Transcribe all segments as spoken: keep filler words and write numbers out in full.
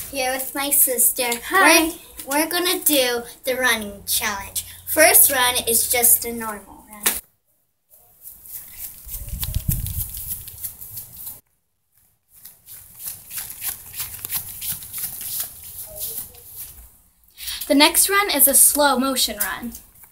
Here with my sister. Hi. We're, we're gonna do the running challenge. First run is just a normal run. The next run is a slow motion run.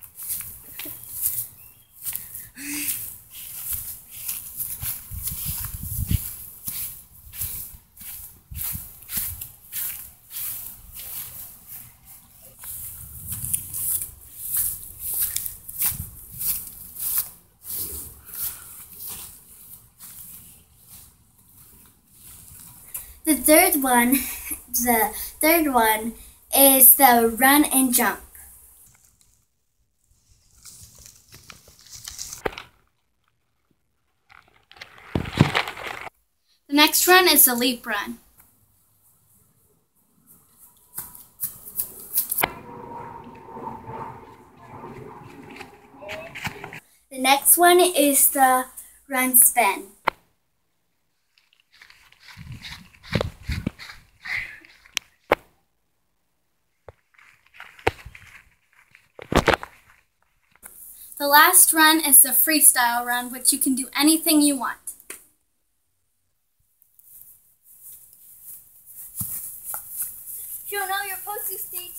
The third one, the third one is the run and jump. The next run is the leap run. The next one is the run spin. The last run is the freestyle run, which you can do anything you want. If you don't know, you're supposed to stay